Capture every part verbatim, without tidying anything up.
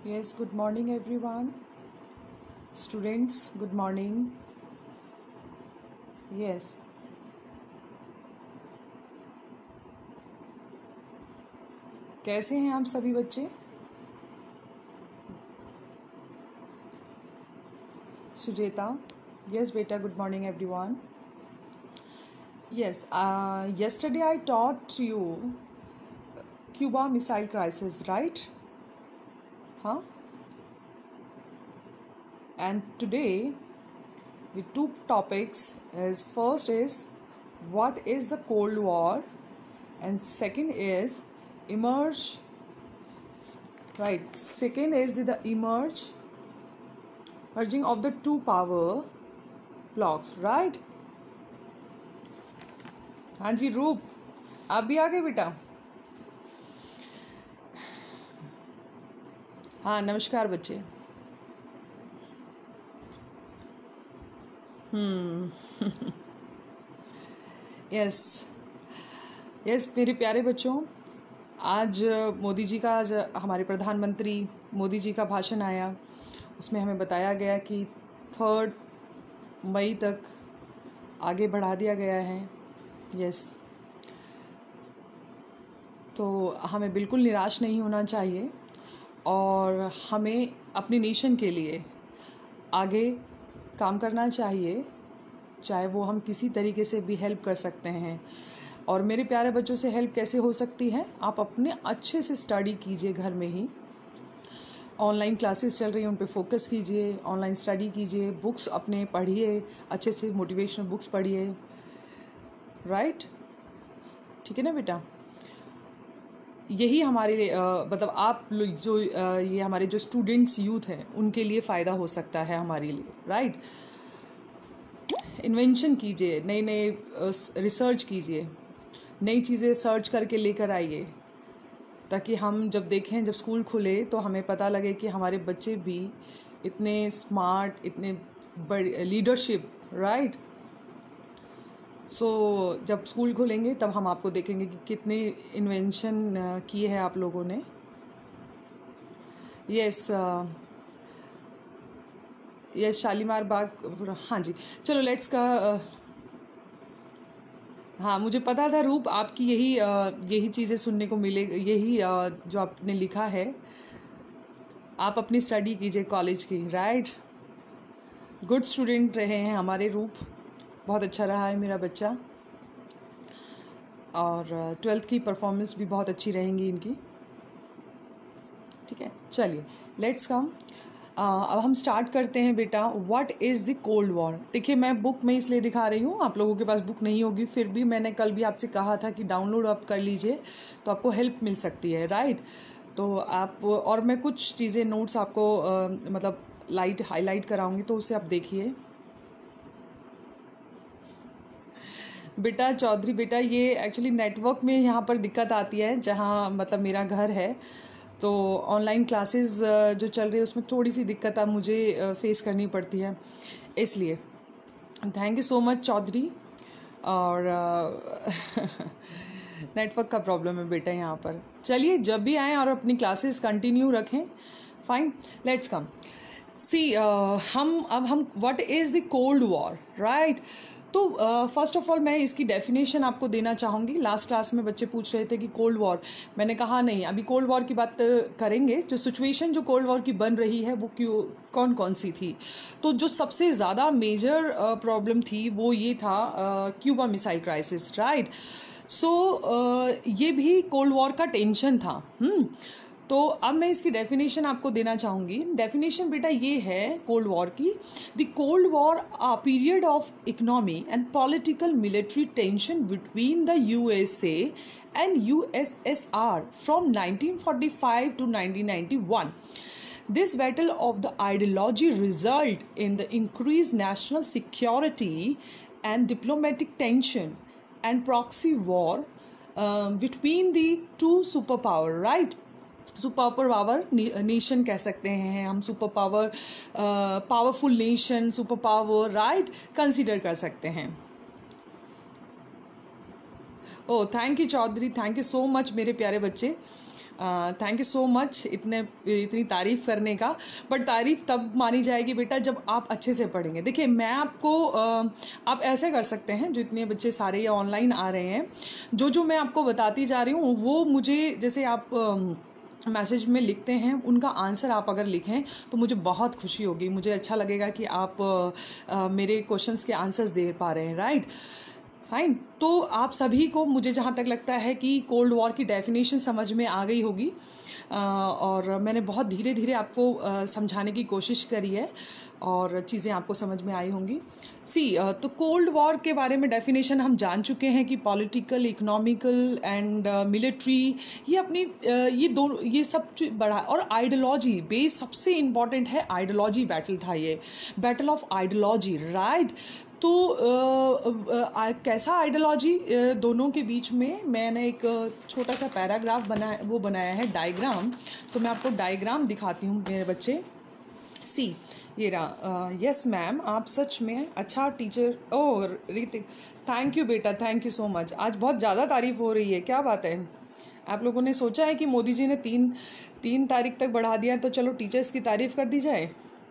Yes, good morning everyone. Students, good morning. Yes. कैसे हैं आप सभी बच्चे? सुजेता. Yes, beta, good morning everyone. Yes, uh, yesterday I taught you Cuba Missile Crisis, right? Huh? And today the two topics is first is what is the Cold War and second is emerge, right? Second is the, the emerge merging of the two power blocks, right? हाँ जी रूप, आप भी आ गए बेटा? हाँ नमस्कार बच्चे. हम्म yes yes मेरे प्यारे बच्चों, आज मोदी जी का आज हमारे प्रधानमंत्री मोदी जी का भाषण आया. उसमें हमें बताया गया कि थर्ड मई तक आगे बढ़ा दिया गया है. यस, तो हमें बिल्कुल निराश नहीं होना चाहिए और हमें अपनी नेशन के लिए आगे काम करना चाहिए, चाहे वो हम किसी तरीके से भी हेल्प कर सकते हैं. और मेरे प्यारे बच्चों से हेल्प कैसे हो सकती है? आप अपने अच्छे से स्टडी कीजिए घर में ही. ऑनलाइन क्लासेस चल रही हैं, उन पे फोकस कीजिए, ऑनलाइन स्टडी कीजिए, बुक्स अपने पढ़िए, अच्छे से मोटिवेशनल बुक्स पढ़िए, राइट? ठीक है ना बेटा? यही हमारे मतलब आप लोग जो आ, ये हमारे जो स्टूडेंट्स यूथ हैं उनके लिए फ़ायदा हो सकता है हमारे लिए, राइट? इन्वेंशन कीजिए, नए नए रिसर्च कीजिए, नई चीज़ें सर्च करके लेकर आइए, ताकि हम जब देखें, जब स्कूल खुले तो हमें पता लगे कि हमारे बच्चे भी इतने स्मार्ट, इतने बड़े लीडरशिप, राइट? सो so, जब स्कूल खुलेंगे तब हम आपको देखेंगे कि कितने इन्वेंशन किए हैं आप लोगों ने. यस यस शालीमार बाग, हाँ जी. चलो लेट्स का uh, हाँ मुझे पता था रूप आपकी यही uh, यही चीज़ें सुनने को मिले, यही uh, जो आपने लिखा है. आप अपनी स्टडी कीजिए कॉलेज की, राइट? गुड स्टूडेंट रहे हैं हमारे रूप, बहुत अच्छा रहा है मेरा बच्चा, और ट्वेल्थ की परफॉर्मेंस भी बहुत अच्छी रहेंगी इनकी. ठीक है, चलिए लेट्स कम. अब हम स्टार्ट करते हैं बेटा. What is the cold war? देखिए मैं बुक में इसलिए दिखा रही हूँ, आप लोगों के पास बुक नहीं होगी, फिर भी मैंने कल भी आपसे कहा था कि डाउनलोड आप कर लीजिए तो आपको हेल्प मिल सकती है, राइट? तो आप, और मैं कुछ चीज़ें नोट्स आपको आ, मतलब लाइट हाईलाइट कराऊंगी, तो उसे आप देखिए. बेटा चौधरी बेटा, ये एक्चुअली नेटवर्क में यहाँ पर दिक्कत आती है जहाँ मतलब मेरा घर है, तो ऑनलाइन क्लासेस जो चल रही है उसमें थोड़ी सी दिक्कत अब मुझे फेस करनी पड़ती है, इसलिए thank you so much Chaudhary. और नेटवर्क का प्रॉब्लम है बेटा यहाँ पर. चलिए जब भी आएँ और अपनी क्लासेस कंटिन्यू रखें. Fine, let's come see. हम अब हम what is the cold war, right? तो फर्स्ट ऑफ ऑल मैं इसकी डेफिनेशन आपको देना चाहूँगी. लास्ट क्लास में बच्चे पूछ रहे थे कि कोल्ड वॉर, मैंने कहा नहीं, अभी कोल्ड वॉर की बात करेंगे. जो सिचुएशन जो कोल्ड वॉर की बन रही है वो क्यों, कौन कौन सी थी? तो जो सबसे ज़्यादा मेजर प्रॉब्लम थी वो ये था Cuba missile crisis, right? So ये भी कोल्ड वॉर का टेंशन था. हम्म तो अब मैं इसकी डेफिनेशन आपको देना चाहूँगी. डेफिनेशन बेटा ये है कोल्ड वॉर की: the cold war a period of economy and political military tension between the USA and USSR from nineteen forty five to nineteen ninety one. This battle of the ideology result in the increased national security and diplomatic tension and proxy war uh, between the two superpower, right? Super power nation कह सकते हैं हम, super power powerful nation, super power, right, consider कर सकते हैं. Oh thank you Chaudhary, thank you so much मेरे प्यारे बच्चे. थैंक यू सो मच इतने इतनी तारीफ़ करने का। बट तारीफ़ तब मानी जाएगी बेटा जब आप अच्छे से पढ़ेंगे। देखिए मैं आपको uh, आप ऐसे कर सकते हैं, जो इतने बच्चे सारे या ऑनलाइन आ रहे हैं, जो जो मैं आपको बताती जा रही हूँ वो मुझे जैसे आप मैसेज uh, में लिखते हैं, उनका आंसर आप अगर लिखें तो मुझे बहुत खुशी होगी। मुझे अच्छा लगेगा कि आप uh, uh, मेरे क्वेश्चंस के आंसर्स दे पा रहे हैं, राइट। फाइन। तो आप सभी को मुझे जहाँ तक लगता है कि कोल्ड वॉर की डेफिनेशन समझ में आ गई होगी, और मैंने बहुत धीरे धीरे आपको समझाने की कोशिश करी है और चीज़ें आपको समझ में आई होंगी। सी तो कोल्ड वॉर के बारे में डेफिनेशन हम जान चुके हैं कि पॉलिटिकल, इकोनॉमिकल एंड मिलिट्री, ये अपनी uh, ये दो ये सब बड़ा, और आइडियोलॉजी बेस सबसे इम्पॉर्टेंट है। आइडियोलॉजी बैटल था ये, बैटल ऑफ आइडियोलॉजी, राइट। तो आ, आ, कैसा आइडियोलॉजी दोनों के बीच में, मैंने एक छोटा सा पैराग्राफ बनाया, वो बनाया है डायग्राम। तो मैं आपको डायग्राम दिखाती हूँ मेरे बच्चे। सी ये रहा। यस मैम, आप सच में अच्छा teacher. Oh Hrithik, thank you बेटा, थैंक यू सो मच। आज बहुत ज़्यादा तारीफ हो रही है, क्या बात है। आप लोगों ने सोचा है कि मोदी जी ने तीन तीन तारीख तक बढ़ा दिया, तो चलो टीचर्स की तारीफ कर दी जाए।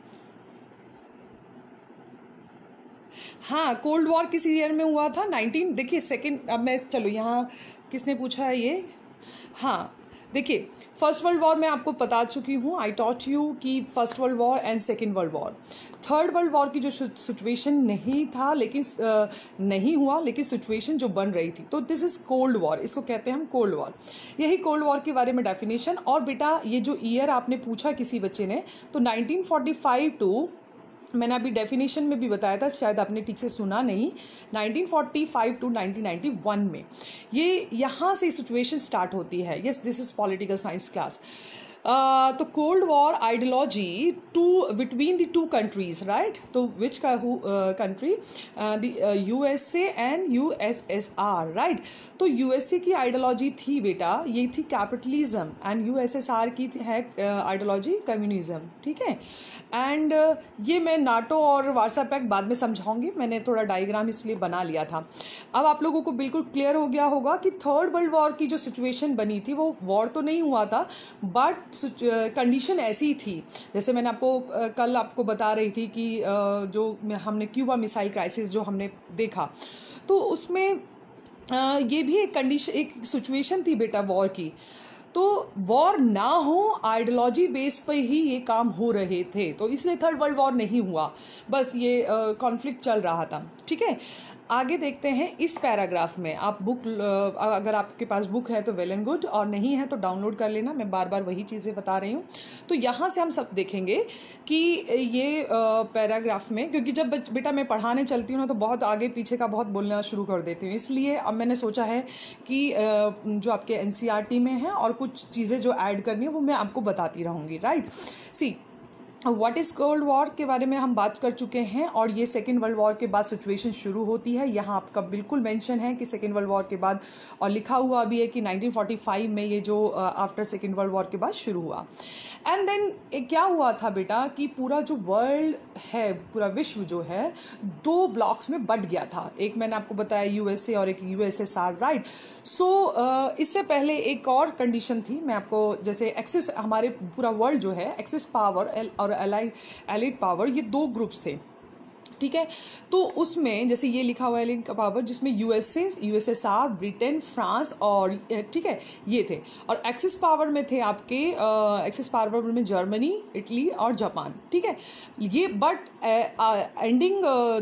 हाँ, कोल्ड वॉर किस ईयर में हुआ था? नाइनटीन, देखिए सेकंड, अब मैं चलो यहाँ किसने पूछा है ये। हाँ देखिए, फर्स्ट वर्ल्ड वॉर मैं आपको बता चुकी हूँ, आई टॉट यू कि first world war and second world war. Third world war की जो सिचुएशन नहीं था, लेकिन आ, नहीं हुआ, लेकिन सिचुएशन जो बन रही थी, तो दिस इज कोल्ड वॉर, इसको कहते हैं हम कोल्ड वॉर। यही कोल्ड वॉर के बारे में डेफिनेशन। और बेटा ये जो ईयर आपने पूछा किसी बच्चे ने, तो नाइनटीन फोर्टी फाइव टू, मैंने अभी डेफिनेशन में भी बताया था, शायद आपने ठीक से सुना नहीं, nineteen forty five to nineteen ninety one में ये यहाँ से सिचुएशन स्टार्ट होती है। Yes, this is political science class. तो cold war ideology to between the two countries, right. तो which country? The USA and USSR, right. तो USA की आइडियोलॉजी थी बेटा, ये थी कैपिटलिज्म, एंड यूएसएसआर की है आइडियोलॉजी कम्युनिज्म, ठीक है। एंड uh, ये मैं नाटो और वार्सा पैक्ट बाद में समझाऊंगी, मैंने थोड़ा डायग्राम इसलिए बना लिया था। अब आप लोगों को बिल्कुल क्लियर हो गया होगा कि थर्ड वर्ल्ड वॉर की जो सिचुएशन बनी थी, वो वॉर तो नहीं हुआ था, बट कंडीशन ऐसी थी, जैसे मैंने आपको uh, कल आपको बता रही थी कि uh, जो हमने क्यूबा मिसाइल क्राइसिस जो हमने देखा, तो उसमें uh, ये भी एक कंडीशन, एक सिचुएशन थी बेटा वॉर की। तो वॉर ना हो, आइडियोलॉजी बेस पे ही ये काम हो रहे थे, तो इसलिए थर्ड वर्ल्ड वॉर नहीं हुआ, बस ये कॉन्फ्लिक्ट चल रहा था, ठीक है। आगे देखते हैं इस पैराग्राफ में। आप बुक, अगर आपके पास बुक है तो वेल एंड गुड, और नहीं है तो डाउनलोड कर लेना, मैं बार बार वही चीज़ें बता रही हूँ। तो यहाँ से हम सब देखेंगे कि ये पैराग्राफ में, क्योंकि जब बेटा मैं पढ़ाने चलती हूँ ना, तो बहुत आगे पीछे का बहुत बोलना शुरू कर देती हूँ, इसलिए अब मैंने सोचा है कि जो आपके एन सी आर टी में है और कुछ चीज़ें जो ऐड करनी है वो मैं आपको बताती रहूँगी, right. See what is cold war के बारे में हम बात कर चुके हैं, और ये सेकेंड वर्ल्ड वॉर के बाद सिचुएशन शुरू होती है। यहाँ आपका बिल्कुल मेंशन है कि सेकेंड वर्ल्ड वॉर के बाद, और लिखा हुआ भी है कि नाइनटीन फोर्टी फाइव में ये जो आफ्टर सेकेंड वर्ल्ड वॉर के बाद शुरू हुआ। एंड देन क्या हुआ था बेटा कि पूरा जो वर्ल्ड है, पूरा विश्व जो है, दो ब्लॉक्स में बट गया था। एक मैंने आपको बताया यूएसए और एक यूएसएसआर, राइट। सो इससे पहले एक और कंडीशन थी, मैं आपको, जैसे एक्सिस, हमारे पूरा वर्ल्ड जो है, एक्सिस पावर और एलाइड एलिट पावर, ये दो ग्रुप्स थे, ठीक है। तो उसमें जैसे ये लिखा हुआ है एलिट पावर, जिसमें यूएसए, यूएसएसआर, ब्रिटेन, फ्रांस और, ठीक है, ये थे। और एक्सिस पावर में थे आपके, एक्सिस पावर में जर्मनी, इटली और जापान, ठीक है। ये but ending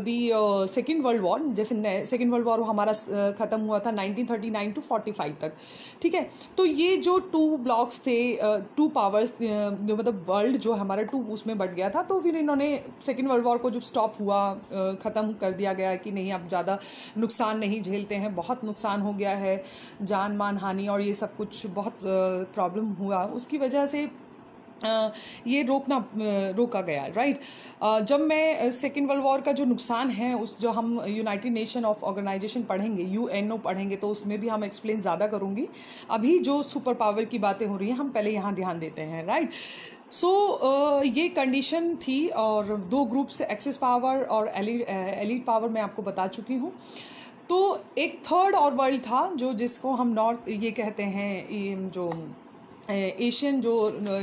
the second world war, जैसे सेकेंड वर्ल्ड वॉर हमारा ख़त्म हुआ था nineteen thirty nine to forty five तक, ठीक है। तो ये जो टू ब्लॉक्स थे, टू पावर्स, जो मतलब वर्ल्ड जो हमारा टू उसमें बट गया था, तो फिर इन्होंने सेकेंड वर्ल्ड वॉर को जब स्टॉप हुआ, ख़त्म कर दिया गया कि नहीं, अब ज़्यादा नुकसान नहीं झेलते हैं, बहुत नुकसान हो गया है, जान मान हानि और ये सब कुछ बहुत प्रॉब्लम हुआ, उसकी वजह से Uh, ये रोकना uh, रोका गया, राइट। uh, जब मैं सेकेंड वर्ल्ड वॉर का जो नुकसान है, उस जो हम यूनाइटेड नेशन ऑफ ऑर्गेनाइजेशन पढ़ेंगे, यूएनओ पढ़ेंगे, तो उसमें भी हम एक्सप्लेन ज़्यादा करूँगी। अभी जो सुपर पावर की बातें हो रही हैं, हम पहले यहाँ ध्यान देते हैं, राइट। सो so, uh, ये कंडीशन थी, और दो ग्रुप्स, एक्सिस पावर और एलिट एलिट पावर, मैं आपको बता चुकी हूँ। तो एक थर्ड और वर्ल्ड था, जो जिसको हम नॉर्थ ये कहते हैं, जो एशियन जो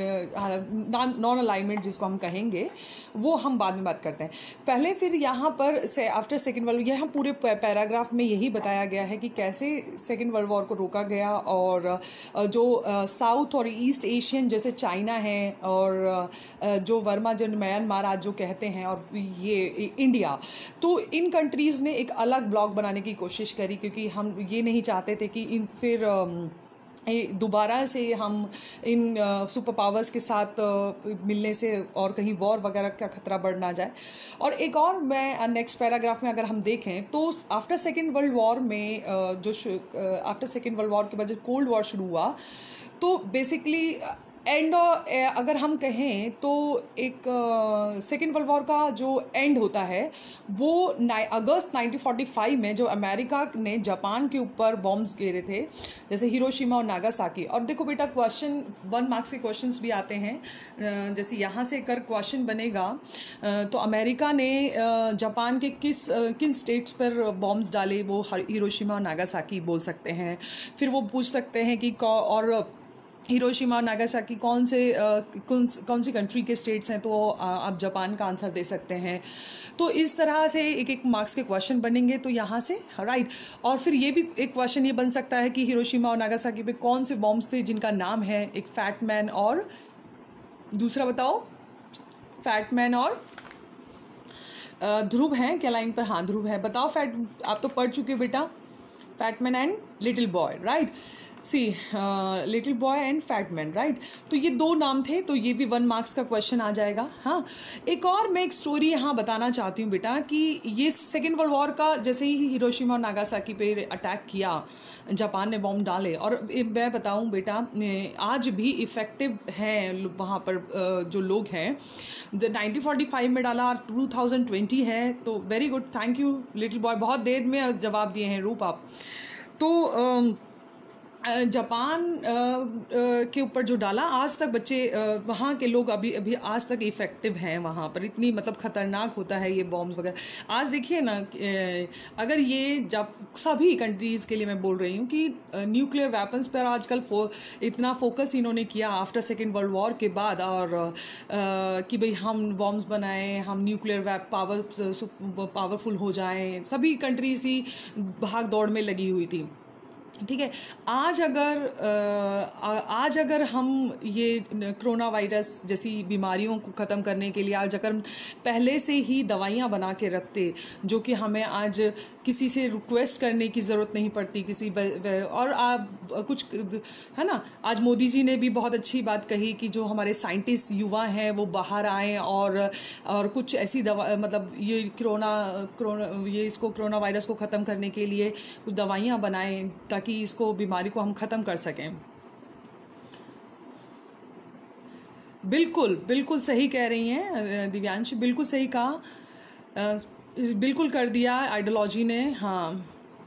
नॉन अलाइनमेंट जिसको हम कहेंगे, वो हम बाद में बात करते हैं। पहले फिर यहाँ पर से आफ्टर सेकेंड वर्ल्ड, यह हम पूरे पैराग्राफ में यही बताया गया है कि कैसे सेकेंड वर्ल्ड वॉर को रोका गया, और जो साउथ और ईस्ट एशियन जैसे चाइना है, और जो वर्मा जो म्यांमार आज जो कहते हैं, और ये इंडिया, तो इन कंट्रीज़ ने एक अलग ब्लॉक बनाने की कोशिश करी, क्योंकि हम ये नहीं चाहते थे कि इन फिर दोबारा से हम इन सुपर पावर्स के साथ मिलने से और कहीं वॉर वगैरह का खतरा बढ़ ना जाए। और एक और मैं नेक्स्ट पैराग्राफ में अगर हम देखें तो आफ्टर सेकेंड वर्ल्ड वॉर में जो आफ्टर सेकेंड वर्ल्ड वॉर के बाद जो कोल्ड वॉर शुरू हुआ, तो बेसिकली एंड अगर हम कहें तो एक सेकेंड वर्ल्ड वॉर का जो एंड होता है वो अगस्त नाइनटीन फोर्टी फाइव में, जो अमेरिका ने जापान के ऊपर बॉम्ब्स गिरे थे, जैसे हिरोशिमा और नागासाकी। और देखो बेटा, क्वेश्चन वन मार्क्स के क्वेश्चंस भी आते हैं, जैसे यहाँ से कर क्वेश्चन बनेगा तो अमेरिका ने जापान के किस किन स्टेट्स पर बॉम्ब्स डाले, वो हिरोशिमा और नागासाकी बोल सकते हैं। फिर वो पूछ सकते हैं कि और हिरोशिमा और नागासाकी कौन से कौन कौन सी कंट्री के स्टेट्स हैं, तो आप जापान का आंसर दे सकते हैं। तो इस तरह से एक एक मार्क्स के क्वेश्चन बनेंगे, तो यहाँ से राइट। और फिर ये भी एक क्वेश्चन ये बन सकता है कि हिरोशिमा और नागासाकी पे कौन से बॉम्ब्स थे जिनका नाम है, एक फैट मैन और दूसरा बताओ, फैट मैन और ध्रुव हैं क्या लाइन पर? हाँ, ध्रुव है। बताओ फैट, आप तो पढ़ चुके हो बेटा, fat man and little boy, right. See little boy and fat man, right. तो ये दो नाम थे, तो ये भी वन मार्क्स का क्वेश्चन आ जाएगा। हाँ, एक और मैं एक स्टोरी यहाँ बताना चाहती हूँ बेटा, कि ये सेकेंड वर्ल्ड वॉर का जैसे ही हिरोशिमा और नागासाकी पे अटैक किया, जापान ने बॉम्ब डाले, और मैं बताऊँ बेटा, आज भी इफ़ेक्टिव हैं वहाँ पर जो लोग हैं। नाइनटीन फोर्टी फाइव में डाला, टू थाउजेंड ट्वेंटी है, तो very good, thank you little boy, बहुत देर में जवाब दिए हैं रूप आप। तो जापान के ऊपर जो डाला, आज तक बच्चे वहाँ के लोग अभी अभी आज तक इफ़ेक्टिव हैं वहाँ पर, इतनी मतलब ख़तरनाक होता है ये बॉम्ब वगैरह। आज देखिए ना, अगर ये जब सभी कंट्रीज़ के लिए मैं बोल रही हूँ कि न्यूक्लियर वेपन्स पर आजकल फो, इतना फोकस इन्होंने किया आफ्टर सेकेंड वर्ल्ड वॉर के बाद, और आ, कि भाई हम बॉम्ब्स बनाएं, हम न्यूक्लियर वेप पावर पावरफुल हो जाएं, सभी कंट्रीज ही भाग दौड़ में लगी हुई थी, ठीक है। आज अगर आज अगर हम ये कोरोना वायरस जैसी बीमारियों को ख़त्म करने के लिए आज अगर पहले से ही दवाइयाँ बना के रखते, जो कि हमें आज किसी से रिक्वेस्ट करने की ज़रूरत नहीं पड़ती किसी, और आप कुछ है ना, आज मोदी जी ने भी बहुत अच्छी बात कही कि जो हमारे साइंटिस्ट युवा हैं वो बाहर आएँ और और कुछ ऐसी दवा, मतलब ये कोरोना कोरोना ये इसको कोरोना वायरस को ख़त्म करने के लिए कुछ दवाइयाँ बनाएं, ताकि इसको बीमारी को हम ख़त्म कर सकें। बिल्कुल बिल्कुल सही कह रही हैं दिव्यांश, बिल्कुल सही कहा, बिल्कुल कर दिया आइडियोलॉजी ने। हाँ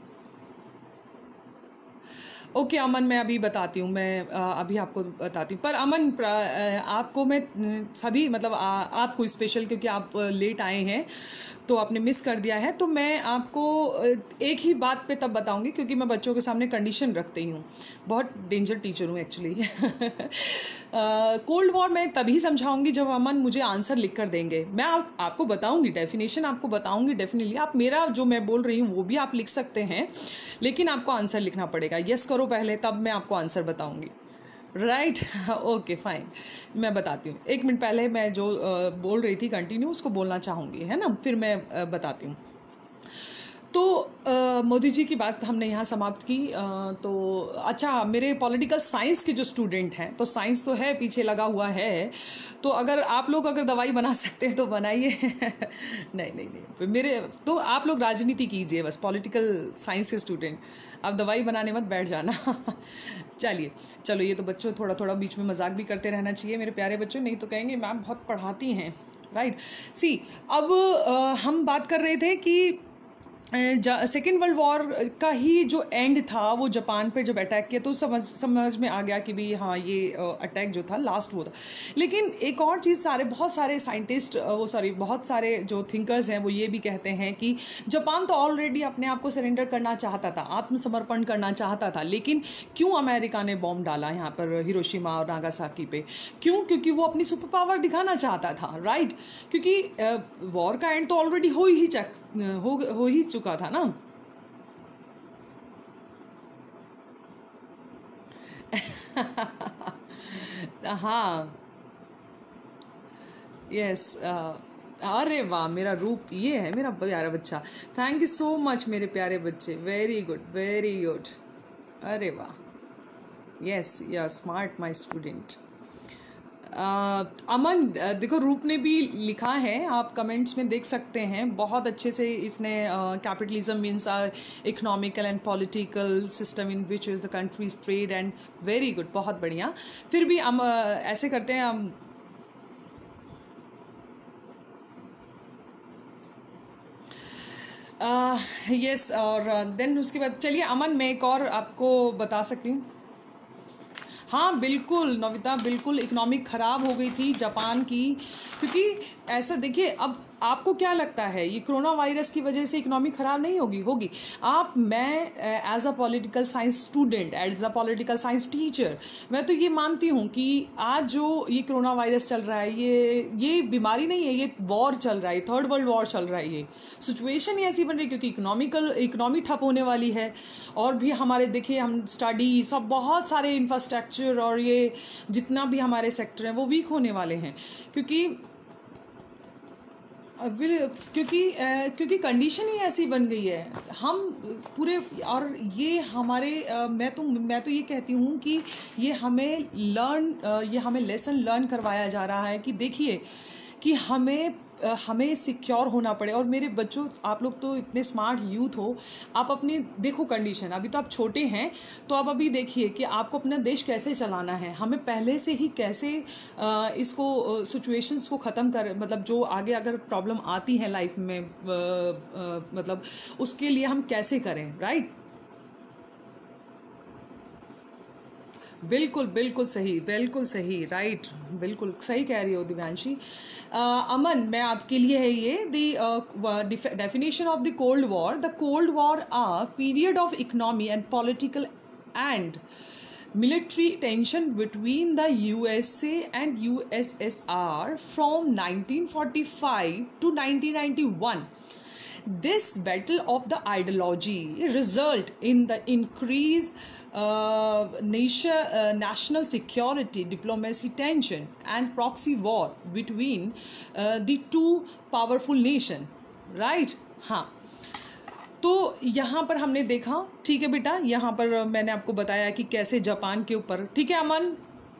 ओके अमन, मैं अभी बताती हूँ, मैं अभी आपको बताती हूँ। पर अमन, आपको मैं सभी मतलब आ, आपको स्पेशल, क्योंकि आप लेट आए हैं तो आपने मिस कर दिया है, तो मैं आपको एक ही बात पे तब बताऊंगी, क्योंकि मैं बच्चों के सामने कंडीशन रखती हूँ, बहुत डेंजर टीचर हूँ एक्चुअली। कोल्ड वॉर मैं तभी समझाऊंगी जब अमन मुझे आंसर लिख कर देंगे। मैं आप, आपको बताऊंगी डेफिनेशन, आपको बताऊंगी डेफिनेटली, आप मेरा जो मैं बोल रही हूँ वो भी आप लिख सकते हैं, लेकिन आपको आंसर लिखना पड़ेगा। यस करो पहले, तब मैं आपको आंसर बताऊंगी, राइट। ओके फाइन, मैं बताती हूँ। एक मिनट पहले मैं जो uh, बोल रही थी कंटिन्यू, उसको बोलना चाहूँगी, है ना, फिर मैं uh, बताती हूँ। तो uh, मोदी जी की बात हमने यहाँ समाप्त की। uh, तो अच्छा, मेरे पॉलिटिकल साइंस के जो स्टूडेंट हैं, तो साइंस तो है पीछे लगा हुआ है, तो अगर आप लोग अगर दवाई बना सकते हैं तो बनाइए। नहीं नहीं नहीं मेरे, तो आप लोग राजनीति कीजिए बस, पॉलिटिकल साइंस के स्टूडेंट, आप दवाई बनाने मत बैठ जाना। चलिए चलो, ये तो बच्चों थोड़ा थोड़ा बीच में मजाक भी करते रहना चाहिए मेरे प्यारे बच्चों, नहीं तो कहेंगे मैम बहुत पढ़ाती हैं, राइट। सी अब आ, हम बात कर रहे थे कि सेकेंड वर्ल्ड वॉर का ही जो एंड था वो जापान पे जब अटैक किया तो समझ समझ में आ गया कि भी हाँ ये अटैक जो था लास्ट वो था। लेकिन एक और चीज़, सारे बहुत सारे साइंटिस्ट वो सॉरी बहुत सारे जो थिंकर्स हैं वो ये भी कहते हैं कि जापान तो ऑलरेडी अपने आप को सरेंडर करना चाहता था, आत्मसमर्पण करना चाहता था, लेकिन क्यों अमेरिका ने बॉम्ब डाला यहाँ पर हिरोशिमा और नागासाकी पे? क्यों? क्योंकि वो अपनी सुपर पावर दिखाना चाहता था, राइट? क्योंकि वॉर का एंड तो ऑलरेडी हो ही चक हो हो ही चुका था ना। हाँ, यस। अरे वाह, मेरा रूप ये है, मेरा प्यारा बच्चा। थैंक यू सो मच मेरे प्यारे बच्चे, वेरी गुड वेरी गुड। अरे वाह, yes you are smart my student. Aman, देखो रूप ने भी लिखा है, आप कमेंट्स में देख सकते हैं, बहुत अच्छे से इसने capitalism means economical and political system in which is the countries trade and very good, बहुत बढ़िया। फिर भी हम uh, ऐसे करते हैं हम यस uh, yes, और देन uh, उसके बाद चलिए अमन, मैं एक और आपको बता सकती हूँ। हाँ बिल्कुल नविता, बिल्कुल इकोनॉमिक ख़राब हो गई थी जापान की, क्योंकि ऐसा देखिए, अब आपको क्या लगता है ये कोरोना वायरस की वजह से इकोनॉमी ख़राब नहीं होगी? होगी। आप, मैं as a political science student, as a political science teacher, मैं तो ये मानती हूँ कि आज जो ये कोरोना वायरस चल रहा है, ये ये बीमारी नहीं है, ये वॉर चल रहा है, थर्ड वर्ल्ड वॉर चल रहा है। ये सिचुएशन ही ऐसी बन रही है क्योंकि इकोनॉमिकल इकोनॉमी ठप होने वाली है, और भी हमारे देखिए हम स्टडी सब बहुत सारे इंफ्रास्ट्रक्चर और ये जितना भी हमारे सेक्टर हैं वो वीक होने वाले हैं, क्योंकि क्योंकि क्योंकि कंडीशन ही ऐसी बन गई है। हम पूरे, और ये हमारे मैं तो मैं तो ये कहती हूँ कि ये हमें लर्न ये हमें लेसन लर्न करवाया जा रहा है कि देखिए कि हमें हमें सिक्योर होना पड़े। और मेरे बच्चों, आप लोग तो इतने स्मार्ट यूथ हो, आप अपनी देखो कंडीशन, अभी तो आप छोटे हैं, तो आप अभी देखिए कि आपको अपना देश कैसे चलाना है, हमें पहले से ही कैसे इसको सिचुएशंस को ख़त्म कर, मतलब जो आगे अगर प्रॉब्लम आती है लाइफ में, मतलब उसके लिए हम कैसे करें, राइट? बिल्कुल बिल्कुल सही, बिल्कुल सही, राइट, बिल्कुल सही कह रही हो दिव्यांशी। अमन, मैं आपके लिए है ये the definition of the cold war. The cold war a period of economy and political and military tension between the U S A and U S S R from nineteen forty-five to nineteen ninety-one. This battle of the ideology result in the increase uh, nation, uh, national security, diplomacy tension and proxy war between uh, the two powerful nation, right? हाँ, तो यहाँ पर हमने देखा, ठीक है बेटा, यहाँ पर मैंने आपको बताया कि कैसे जापान के ऊपर, ठीक है Aman,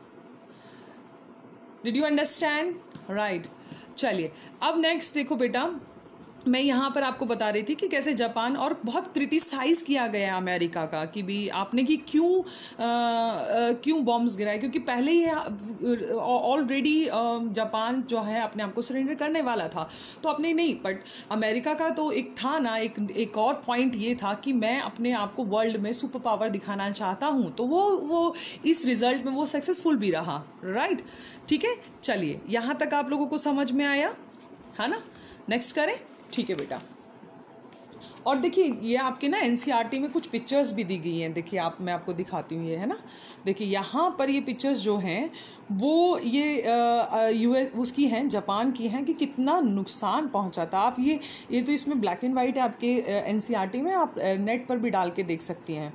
did you understand, right? चलिए अब नेक्स्ट देखो बेटा, मैं यहाँ पर आपको बता रही थी कि कैसे जापान, और बहुत क्रिटिसाइज किया गया अमेरिका का कि भी आपने कि क्यों क्यों बॉम्ब्स गिराए, क्योंकि पहले ही ऑलरेडी जापान जो है अपने आप को सरेंडर करने वाला था, तो अपने नहीं, बट अमेरिका का तो एक था ना, एक एक और पॉइंट ये था कि मैं अपने आप को वर्ल्ड में सुपर पावर दिखाना चाहता हूँ, तो वो वो इस रिजल्ट में वो सक्सेसफुल भी रहा, राइट? ठीक है, चलिए यहाँ तक आप लोगों को समझ में आया है ना? नेक्स्ट करें, ठीक है बेटा। और देखिए ये आपके ना एनसीईआरटी में कुछ पिक्चर्स भी दी गई हैं, देखिए आप, मैं आपको दिखाती हूँ, ये है ना, देखिए यहाँ पर ये पिक्चर्स जो हैं वो ये यूएस उसकी हैं, जापान की हैं, कि कितना नुकसान पहुँचा था। आप ये ये तो इसमें ब्लैक एंड वाइट है आपके एनसीईआरटी में, आप नेट पर भी डाल के देख सकती हैं।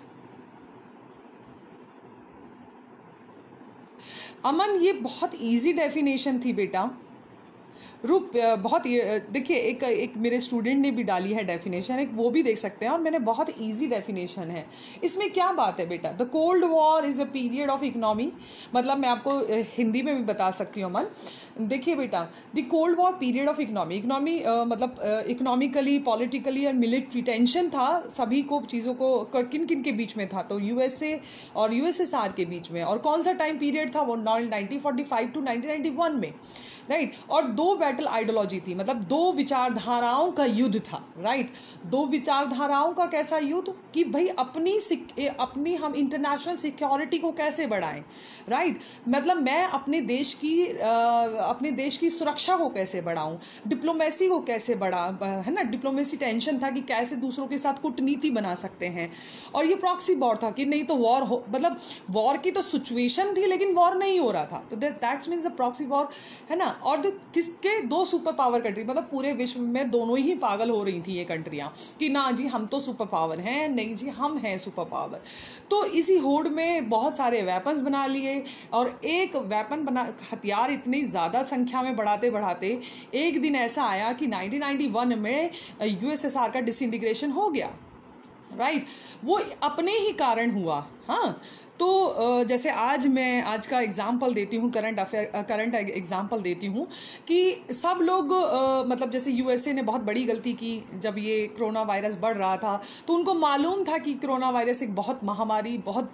अमन, ये बहुत ईजी डेफिनेशन थी बेटा, रूप बहुत, देखिए एक एक मेरे स्टूडेंट ने भी डाली है डेफिनेशन, एक वो भी देख सकते हैं, और मैंने बहुत इजी डेफिनेशन है। इसमें क्या बात है बेटा, the cold war is a period of economy, मतलब मैं आपको हिंदी में भी बता सकती हूँ अमन। देखिए बेटा, the cold war period of economy, economy मतलब इकोनॉमिकली, पॉलिटिकली और मिलिट्री टेंशन था, सभी को चीज़ों को किन किन के बीच में था, तो यूएसए और यूएसएसआर के बीच में। और कौन सा टाइम पीरियड था वो, nineteen forty five to nineteen ninety one में, राइट? और दो बैटल आइडियोलॉजी थी, मतलब दो विचारधाराओं का युद्ध था, राइट। दो विचारधाराओं का कैसा युद्ध कि भाई अपनी अपनी हम इंटरनेशनल सिक्योरिटी को कैसे बढ़ाएं, राइट। मतलब मैं अपने देश की अपने देश की सुरक्षा को कैसे बढ़ाऊं, डिप्लोमेसी को कैसे बढ़ा, है ना। डिप्लोमेसी टेंशन था कि कैसे दूसरों के साथ कूटनीति बना सकते हैं, और ये प्रॉक्सी वॉर था कि नहीं तो वॉर हो, मतलब वॉर की तो सिचुएशन थी लेकिन वॉर नहीं हो रहा था, तो that's means the proxy war, है ना। और किसके दो सुपर पावर कंट्री, मतलब पूरे विश्व में दोनों ही पागल हो रही थी ये कंट्रियां कि ना जी हम तो सुपर पावर हैं, नहीं जी हम हैं सुपर पावर। तो इसी होड़ में बहुत सारे वेपन्स बना लिए, और एक वेपन बना हथियार इतनी ज़्यादा संख्या में बढ़ाते बढ़ाते एक दिन ऐसा आया कि नाइनटीन नाइंटी वन में यूएसएसआर का डिसइंटीग्रेशन हो गया, राइट। वो अपने ही कारण हुआ, हाँ। तो जैसे आज मैं आज का एग्जाम्पल देती हूँ, करंट अफेयर करंट एग्जाम्पल देती हूँ कि सब लोग मतलब जैसे यूएसए ने बहुत बड़ी गलती की जब ये कोरोना वायरस बढ़ रहा था, तो उनको मालूम था कि कोरोना वायरस एक बहुत महामारी, बहुत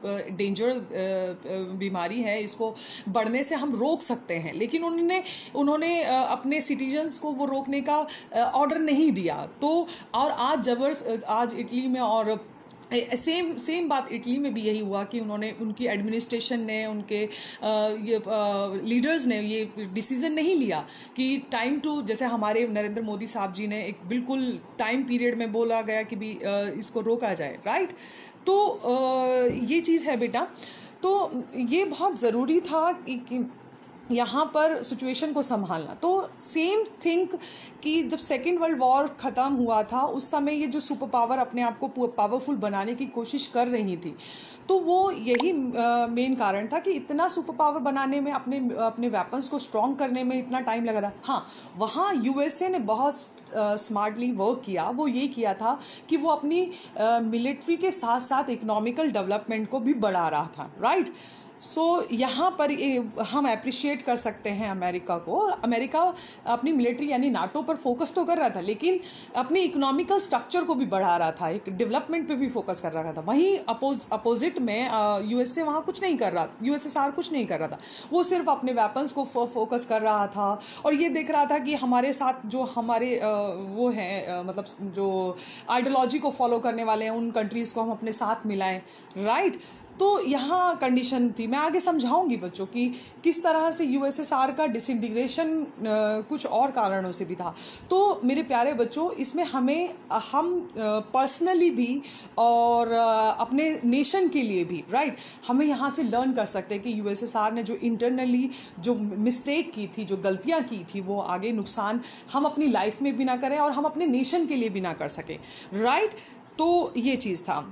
डेंजर बीमारी है, इसको बढ़ने से हम रोक सकते हैं, लेकिन उन्होंने उन्होंने अपने सिटीजन्स को वो रोकने का ऑर्डर नहीं दिया। तो और आज जबरदस्त आज इटली में और सेम सेम बात इटली में भी यही हुआ कि उन्होंने उनकी एडमिनिस्ट्रेशन ने उनके आ, ये लीडर्स ने ये डिसीजन नहीं लिया कि टाइम टू, जैसे हमारे नरेंद्र मोदी साहब जी ने एक बिल्कुल टाइम पीरियड में बोला गया कि भी आ, इसको रोका जाए, राइट। तो आ, ये चीज़ है बेटा, तो ये बहुत ज़रूरी था कि, कि यहाँ पर सिचुएशन को संभालना। तो सेम थिंक कि जब सेकेंड वर्ल्ड वॉर ख़त्म हुआ था उस समय ये जो सुपर पावर अपने आप को पावरफुल बनाने की कोशिश कर रही थी, तो वो यही मेन कारण था कि इतना सुपर पावर बनाने में, अपने अपने वेपन्स को स्ट्रॉन्ग करने में इतना टाइम लग रहा। हाँ, वहाँ यूएसए ने बहुत स्मार्टली uh, वर्क किया। वो ये किया था कि वो अपनी मिलिट्री uh, के साथ साथ इकोनॉमिकल डेवलपमेंट को भी बढ़ा रहा था, राइट। सो so, यहाँ पर हम अप्रिशिएट कर सकते हैं अमेरिका को। अमेरिका अपनी मिलिट्री यानी नाटो पर फोकस तो कर रहा था, लेकिन अपनी इकोनॉमिकल स्ट्रक्चर को भी बढ़ा रहा था, एक डेवलपमेंट पे भी फोकस कर रहा था। वहीं अपोज अपोजिट में यूएसए वहाँ कुछ नहीं कर रहा, यूएसएसआर कुछ नहीं कर रहा था, वो सिर्फ अपने वेपन्स को फो, फोकस कर रहा था, और ये देख रहा था कि हमारे साथ जो हमारे आ, वो हैं, मतलब जो आइडियोलॉजी को फॉलो करने वाले हैं उन कंट्रीज़ को हम अपने साथ मिलाएं, राइट। तो यहाँ कंडीशन थी। मैं आगे समझाऊंगी बच्चों की किस तरह से यूएसएसआर का डिसइंटीग्रेशन कुछ और कारणों से भी था। तो मेरे प्यारे बच्चों, इसमें हमें हम पर्सनली भी और अपने नेशन के लिए भी, राइट, हमें यहाँ से लर्न कर सकते हैं कि यूएसएसआर ने जो इंटरनली जो मिस्टेक की थी, जो गलतियाँ की थी, वो आगे नुकसान हम अपनी लाइफ में भी ना करें और हम अपने नेशन के लिए भी ना कर सकें, राइट। तो ये चीज़ था।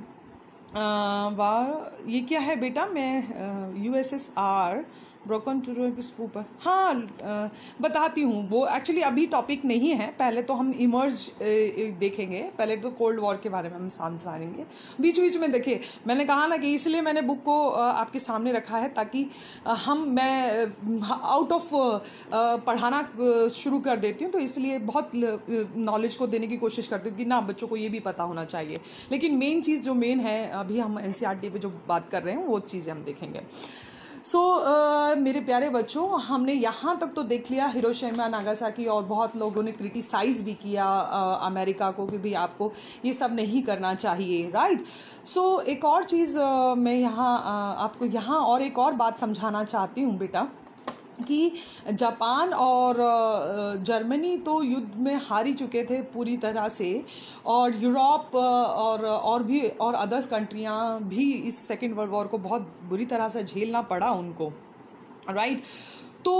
वाह, ये क्या है बेटा, मैं U S S R broken two पर, हाँ आ, बताती हूँ। वो एक्चुअली अभी टॉपिक नहीं है, पहले तो हम इमर्ज देखेंगे, पहले तो कोल्ड वॉर के बारे में हम समझाएंगे। बीच बीच में देखिए, मैंने कहा ना कि इसलिए मैंने बुक को आपके सामने रखा है ताकि हम मैं आउट ऑफ पढ़ाना शुरू कर देती हूँ, तो इसलिए बहुत नॉलेज को देने की कोशिश करती हूँ कि ना बच्चों को ये भी पता होना चाहिए। लेकिन मेन चीज़ जो मेन है, अभी हम एन सी आर टी पे जो बात कर रहे हैं वो चीज़ें हम देखेंगे। सो so, uh, मेरे प्यारे बच्चों, हमने यहाँ तक तो देख लिया हिरोशिमा नागासाकी, और बहुत लोगों ने क्रिटिसाइज़ भी किया uh, अमेरिका को कि भाई आपको ये सब नहीं करना चाहिए, राइट। सो so, एक और चीज़ uh, मैं यहाँ uh, आपको यहाँ और एक और बात समझाना चाहती हूँ बेटा कि जापान और जर्मनी तो युद्ध में हारी चुके थे पूरी तरह से, और यूरोप और और भी और अदर्स कंट्रियां भी इस सेकेंड वर्ल्ड वॉर को बहुत बुरी तरह से झेलना पड़ा उनको, राइट। तो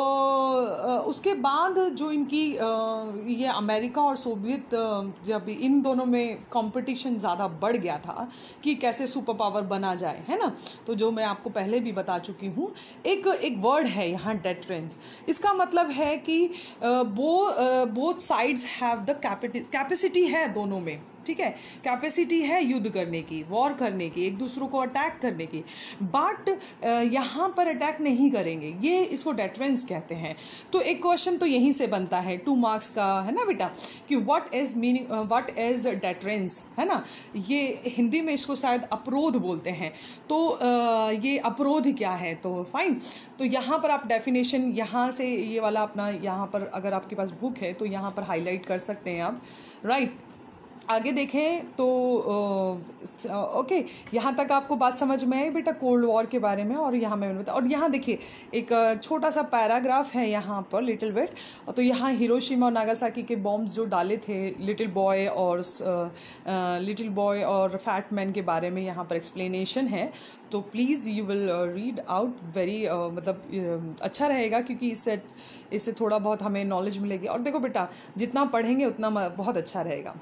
उसके बाद जो इनकी ये अमेरिका और सोवियत, जब इन दोनों में कंपटीशन ज़्यादा बढ़ गया था कि कैसे सुपर पावर बना जाए, है ना, तो जो मैं आपको पहले भी बता चुकी हूँ, एक एक वर्ड है यहाँ डेटरेंस। इसका मतलब है कि बो both sides have the capacity है दोनों में, ठीक है, कैपेसिटी है युद्ध करने की, वॉर करने की, एक दूसरों को अटैक करने की, बट यहाँ पर अटैक नहीं करेंगे, ये इसको डेटरेंस कहते हैं। तो एक क्वेश्चन तो यहीं से बनता है टू मार्क्स का, है ना बेटा, कि what is meaning, what is deterrence, है ना। ये हिंदी में इसको शायद अपरोध बोलते हैं। तो uh, ये अपरोध क्या है, तो फाइन। तो यहाँ पर आप डेफिनेशन यहाँ से ये वाला अपना यहाँ पर अगर आपके पास बुक है तो यहाँ पर हाईलाइट कर सकते हैं आप, राइट। आगे देखें तो ओके, यहाँ तक आपको बात समझ में आई बेटा कोल्ड वॉर के बारे में। और यहाँ मैं बता, और यहाँ देखिए एक छोटा सा पैराग्राफ है यहाँ पर लिटिल बिट। तो यहाँ हिरोशिमा और नागासाकी के बॉम्ब्स जो डाले थे लिटिल बॉय और लिटिल बॉय और फैट मैन के बारे में यहाँ पर एक्सप्लेनेशन है। तो please you will read out very, मतलब uh, अच्छा रहेगा, क्योंकि इससे इससे थोड़ा बहुत हमें नॉलेज मिलेगी। और देखो बेटा जितना पढ़ेंगे उतना बहुत अच्छा रहेगा।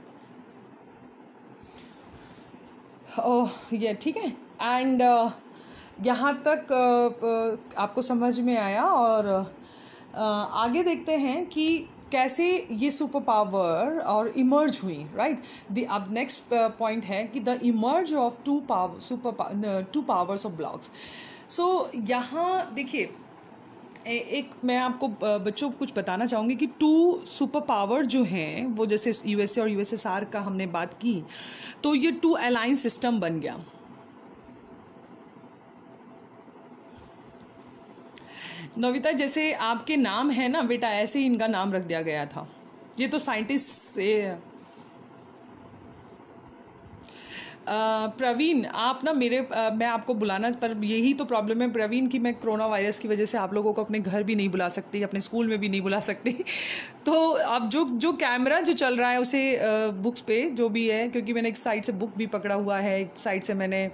ओह ये ठीक है। एंड uh, यहाँ तक uh, आपको समझ में आया। और uh, आगे देखते हैं कि कैसे ये सुपर पावर और इमर्ज हुई, राइट। द अब नेक्स्ट पॉइंट है कि the emerge of two power super two powers of blocks. So यहाँ देखिए एक मैं आपको बच्चों को कुछ बताना चाहूँगी कि टू सुपर पावर जो हैं वो, जैसे यूएसए और यूएसएसआर का हमने बात की, तो ये टू अलायंस सिस्टम बन गया। नविता जैसे आपके नाम है ना बेटा, ऐसे ही इनका नाम रख दिया गया था। ये तो साइंटिस्ट से प्रवीण आप ना मेरे आ, मैं आपको बुलाना, पर यही तो प्रॉब्लम है प्रवीण कि मैं कोरोना वायरस की वजह से आप लोगों को अपने घर भी नहीं बुला सकती, अपने स्कूल में भी नहीं बुला सकती। तो अब जो जो कैमरा जो चल रहा है उसे बुक्स पे जो भी है, क्योंकि मैंने एक साइड से बुक भी पकड़ा हुआ है, एक साइड से मैंने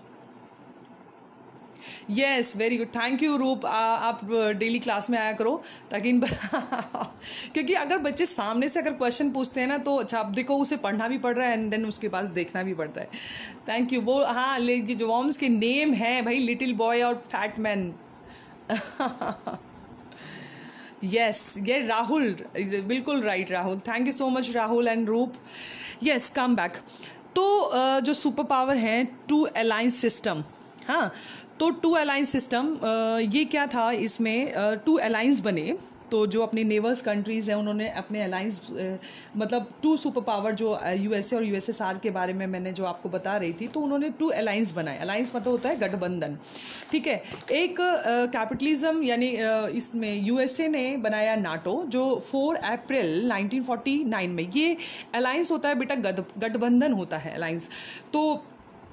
yes very good, thank you Roop. आ, आप डेली क्लास में आया करो ताकि इन क्योंकि अगर बच्चे सामने से अगर क्वेश्चन पूछते हैं ना तो अच्छा, आप देखो उसे पढ़ना भी पड़ रहा है एंड देन उसके पास देखना भी पड़ता है। Thank you. वो हाँ, ये जो वॉर्म्स के नेम है भाई, लिटिल बॉय और फैट मैन। यस ये राहुल, बिल्कुल right Rahul, thank you so much Rahul and Roop. Yes come back. तो जो सुपर पावर है टू अलायंस सिस्टम, हाँ, तो टू अलायंस सिस्टम ये क्या था, इसमें टू अलायंस बने। तो जो अपने नेबर्स कंट्रीज़ हैं उन्होंने अपने अलायंस, मतलब टू सुपर पावर जो यूएसए और यूएसएसआर के बारे में मैंने जो आपको बता रही थी, तो उन्होंने टू अलायंस बनाए। अलायंस मतलब होता है गठबंधन, ठीक है। एक कैपिटलिज्म यानी इसमें यूएसए ने बनाया नाटो, जो four April nineteen forty nine में, ये अलायंस होता है बेटा, गठबंधन होता है अलायंस। तो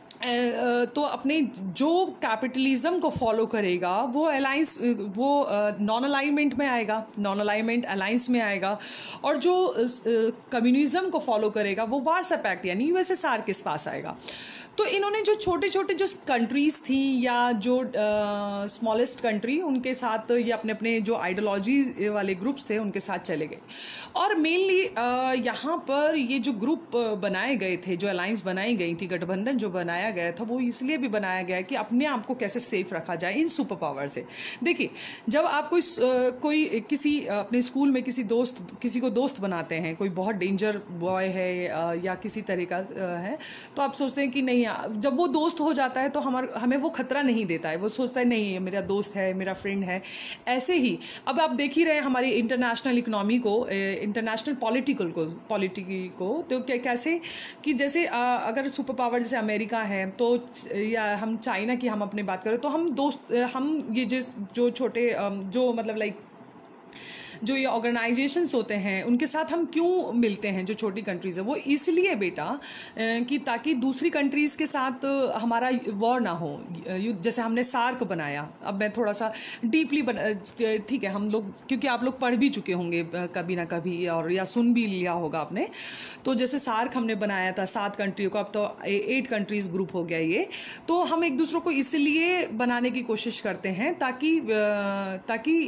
तो अपने जो कैपिटलिज्म को फॉलो करेगा वो अलायंस, वो नॉन अलाइनमेंट में आएगा, नॉन अलाइनमेंट अलायंस में आएगा। और जो कम्युनिज्म को फॉलो करेगा वो वार्सा पैक्ट यानी यूएसएसआर के पास आएगा। तो इन्होंने जो छोटे छोटे जो कंट्रीज़ थी या जो स्मॉलेस्ट कंट्री, उनके साथ ये अपने अपने जो आइडियोलॉजी वाले ग्रुप्स थे उनके साथ चले गए। और मेनली यहाँ पर ये जो ग्रुप बनाए गए थे, जो अलायंस बनाई गई थी, गठबंधन जो बनाया गया था, वो इसलिए भी बनाया गया कि अपने आप को कैसे सेफ रखा जाए इन सुपर पावर से। देखिए जब आप कोई कोई किसी अपने स्कूल में किसी दोस्त किसी को दोस्त बनाते हैं, कोई बहुत डेंजर बॉय है या किसी तरह का है, तो आप सोचते हैं कि नहीं, जब वो दोस्त हो जाता है तो हमार हमें वो खतरा नहीं देता है, वो सोचता है नहीं ये मेरा दोस्त है, मेरा फ्रेंड है। ऐसे ही अब आप देख ही रहे हैं हमारी इंटरनेशनल इकोनॉमी को, इंटरनेशनल पॉलिटिकल को पॉलिटिकी को तो क्या कैसे कि जैसे आ, अगर सुपर पावर जैसे अमेरिका है, तो या हम चाइना की हम अपने बात करें, तो हम दोस्त हम ये जिस जो छोटे जो मतलब लाइक जो ये ऑर्गेनाइजेशंस होते हैं उनके साथ हम क्यों मिलते हैं, जो छोटी कंट्रीज़ है, वो इसलिए बेटा कि ताकि दूसरी कंट्रीज़ के साथ हमारा वॉर ना हो। जैसे हमने सार्क बनाया, अब मैं थोड़ा सा डीपली बना, ठीक है, हम लोग क्योंकि आप लोग पढ़ भी चुके होंगे कभी ना कभी और या सुन भी लिया होगा आपने। तो जैसे सार्क हमने बनाया था सात कंट्रियों का, अब तो एट कंट्रीज़ ग्रुप हो गया ये। तो हम एक दूसरों को इसलिए बनाने की कोशिश करते हैं ताकि ताकि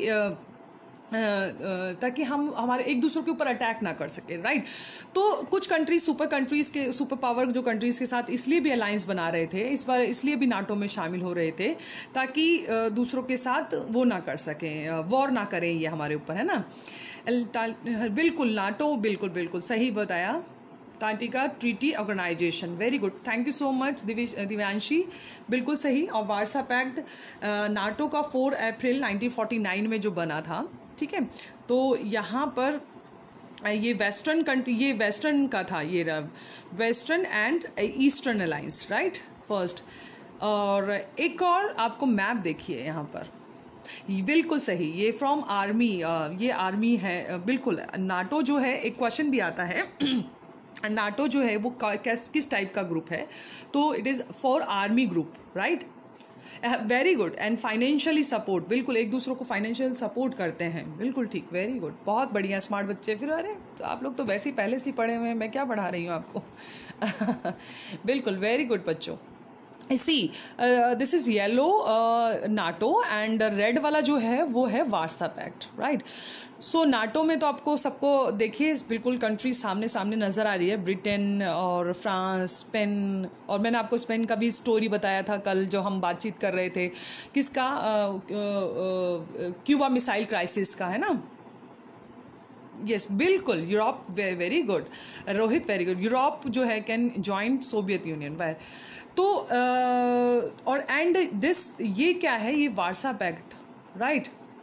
ताकि हम हमारे एक दूसरे के ऊपर अटैक ना कर सके, राइट। तो कुछ कंट्रीज सुपर कंट्रीज़ के सुपर पावर जो कंट्रीज़ के साथ इसलिए भी अलायंस बना रहे थे, इस बार इसलिए भी नाटो में शामिल हो रहे थे ताकि दूसरों के साथ वो ना कर सकें, वॉर ना करें ये हमारे ऊपर, है ना। बिल्कुल नाटो, बिल्कुल बिल्कुल सही बताया। Antarctica treaty organization. Very good, thank you so much Divyanshi, बिल्कुल सही। और वार्सा पैक्ट नाटो का four April nineteen forty nine में जो बना था, ठीक है। तो यहाँ पर ये वेस्टर्न कंट्री, ये वेस्टर्न का था, ये western and eastern alliance, right, first. और एक और आपको मैप देखिए यहाँ पर, बिल्कुल सही, ये फ्रॉम आर्मी, ये आर्मी है, बिल्कुल। नाटो जो है, एक क्वेश्चन भी आता है नाटो जो है वो किस किस टाइप का ग्रुप है, तो it is for army group, right. Very good. And financially support, बिल्कुल, एक दूसरों को फाइनेंशियल सपोर्ट करते हैं, बिल्कुल ठीक, वेरी गुड, बहुत बढ़िया, स्मार्ट बच्चे। फिर अरे तो आप लोग तो वैसे ही पहले से ही पढ़े हुए हैं, मैं क्या पढ़ा रही हूँ आपको बिल्कुल, वेरी गुड बच्चों। See this is yellow NATO and red वाला जो है वो है Warsaw Pact, right. So NATO में तो आपको सबको देखिए बिल्कुल कंट्री सामने सामने नज़र आ रही है, ब्रिटेन और फ्रांस, स्पेन, और मैंने आपको स्पेन का भी स्टोरी बताया था कल जो हम बातचीत कर रहे थे, किसका, क्यूबा मिसाइल क्राइसिस का, है ना। यस yes, बिल्कुल, Europe, very good Rohit, very good. Europe जो है can join Soviet Union by, तो uh, और एंड दिस, ये क्या है, ये वार्सा पैक्ट, राइट।